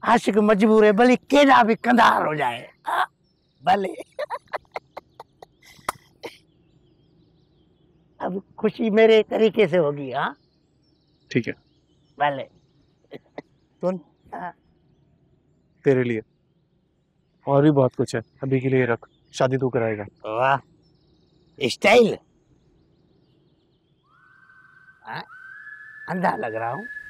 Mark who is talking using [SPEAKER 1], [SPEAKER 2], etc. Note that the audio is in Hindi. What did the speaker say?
[SPEAKER 1] आशिक मजबूर है, भले केड़ा भी कंधार हो जाए। भले अब खुशी मेरे तरीके से होगी। हाँ
[SPEAKER 2] ठीक है,
[SPEAKER 1] भले।
[SPEAKER 2] सुन,
[SPEAKER 1] हाँ।
[SPEAKER 2] तेरे लिए और भी बहुत कुछ है, अभी के लिए रख, शादी तू कराएगा।
[SPEAKER 1] वाह स्टाइल। हाँ, अंधा लग रहा हूँ।